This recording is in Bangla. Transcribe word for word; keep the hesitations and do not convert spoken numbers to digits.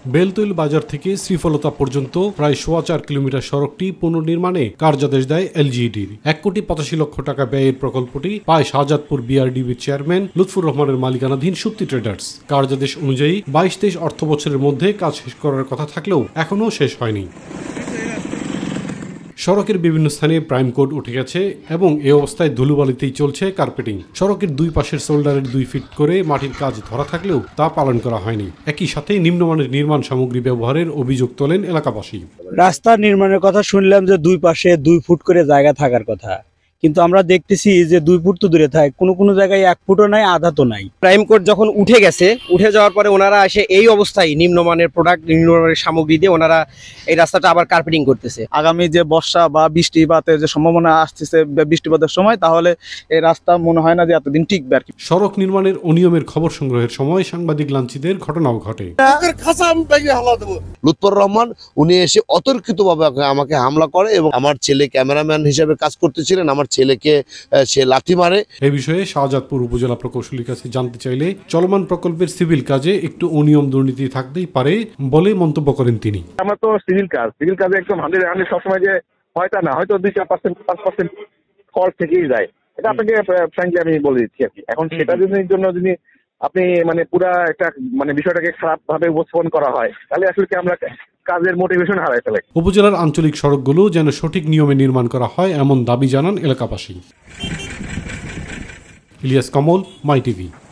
বেলতৈল বাজার থেকে শ্রীফলতা পর্যন্ত প্রায় সোয়া চার কিলোমিটার সড়কটি পুনর্নির্মাণে কার্যাদেশ দেয় এলজিইডির। এক কোটি পঁচাশি লক্ষ টাকা ব্যয়ের প্রকল্পটি পায় শাহজাদপুর বিআরডিবির চেয়ারম্যান লুৎফুর রহমানের মালিকানাধীন শক্তি ট্রেডার্স। কার্যাদেশ অনুযায়ী বাইশ তেইশ অর্থ বছরের মধ্যে কাজ শেষ করার কথা থাকলেও এখনও শেষ হয়নি। সড়কের বিভিন্ন স্থানে প্রাইম কোড উঠে গেছে এবং এ অবস্থায় ধুলোবালিতেই চলছে কার্পেটিং। সড়কের দুই পাশের শোল্ডারের দুই ফিট করে মাটির কাজ ধরা থাকলেও তা পালন করা হয়নি। একই সাথে নিম্নমানের নির্মাণ সামগ্রী ব্যবহারের অভিযোগ তোলেন এলাকাবাসী। রাস্তা নির্মাণের কথা শুনলাম যে দুই পাশে দুই ফুট করে জায়গা থাকার কথা, কিন্তু আমরা দেখতেছি যে দুই ফুট তো দূরে থাকে, কোনো কোনো জায়গায় এক ফুটও নাই, আধা তো নাই। প্রাইম কোড যখন উঠে গেছে, উঠে যাওয়ার পরে ওনারা এসে এই অবস্থায় নিম্নমানের প্রোডাক্ট নিম্নমানের সামগ্রী দিয়ে ওনারা এই রাস্তাটা আবার কার্পেটিং করতেছে। আগামী যে বর্ষা বা বৃষ্টিপাতের যে সম্ভাবনা আসতেছে বৃষ্টিপাতের সময়, তাহলে এই রাস্তা মনে হয় না যে এতদিন টিকবে আর কি। সড়ক নির্মাণের অনিয়মের খবর সংগ্রহের সময় সাংবাদিক লাঞ্ছিতের ঘটনাও ঘটে। লুৎফর রহমান উনি এসে অতর্কিতভাবে আমাকে হামলা করে এবং আমার ছেলে ক্যামেরাম্যান হিসেবে কাজ করতেছিলেন, আমার ছেলেকে সে লাথি মারে। এই বিষয়ে শাহজাদপুর উপজেলা প্রকৌশলীর কাছে জানতে চাইলে চলমান প্রকল্পের সিভিল কাজে একটু অনিয়ম দুর্নীতি থাকতেই পারে বলে মন্তব্য করেন তিনি। আমরা তো সিভিল কাজ সিভিল কাজে একদম হান্ড্রেড হান্ড্রেড সবসময় যে হয়তো না, হয়তো দুই চার পার্সেন্ট পাঁচ পার্সেন্ট ফল্ট থেকেই যায়। এটা আপনাকে ফ্র্যাঙ্কলি আমি বলে দিচ্ছি আর কি। এখন সেটা জন্য যদি আপনি মানে পুরা একটা মানে বিষয়টাকে খারাপ ভাবে উপস্থাপন করা হয়, তাহলে আসলে কি আমরা কাজের মোটিভেশন হারাই ফেলে। উপজেলার আঞ্চলিক সড়কগুলো যেন সঠিক নিয়মে নির্মাণ করা হয় এমন দাবি জানান এলাকাবাসী। Ilias Kamal, My TV.